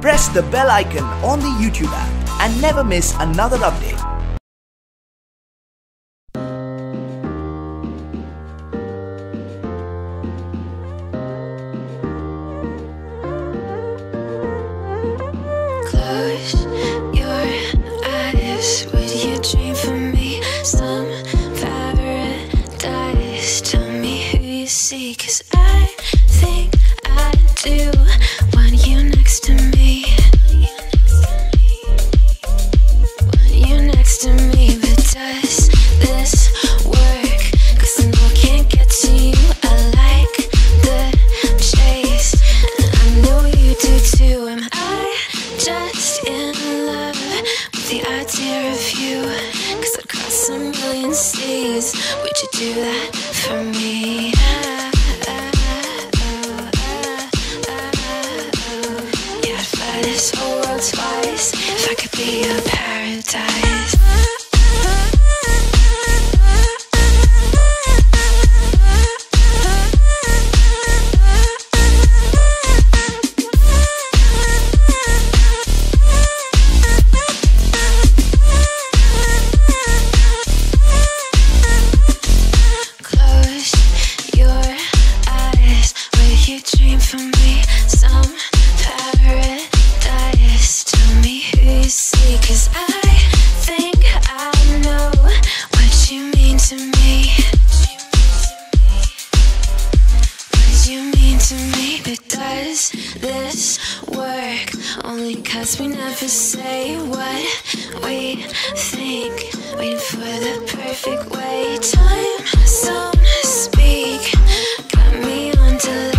press the bell icon on the YouTube app and never miss another update. Close your eyes. Would you dream for me some paradise? Tell me who you see, 'cause I think I do want you next to me. Want you next to me. But does this work? 'Cause I know I can't get to you. I like the chase, and I know you do too. Am I just in love with the idea of you? 'Cause I'd cross a million seas. Would you do that for me? Yeah, I'd fly this whole world twice if I could be your paradise. Close your eyes. Will you dream for me some paradise? Tell me who you see, 'cause I think I know what you mean to me. What you mean to me. But does this work? Only 'cause we never say what we think. Waiting for the perfect way. Time, so to speak, got me on delay.